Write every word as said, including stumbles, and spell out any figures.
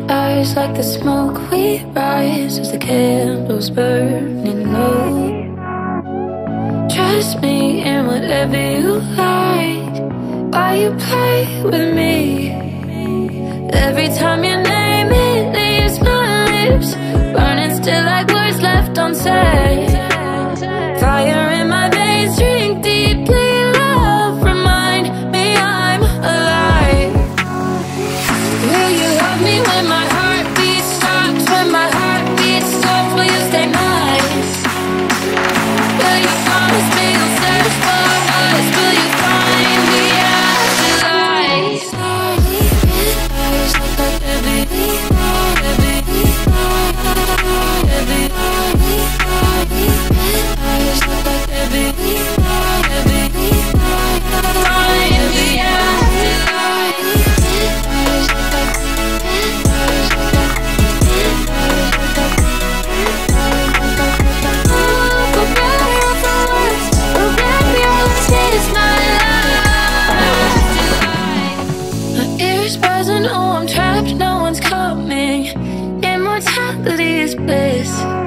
eyes like the smoke we rise as the candles burning low. Trust me in whatever you like. Why you play with me? Every time your name it leaves my lips, burning still like words left unsaid. Fire in my veins, drink deeply. Love, remind me I'm alive. Will you love me when my heartbeat stops? When my heartbeat stops, will you stay nice? Will you promise me you'll search for us? Will you find me after lies? No one's coming. Immortality is bliss.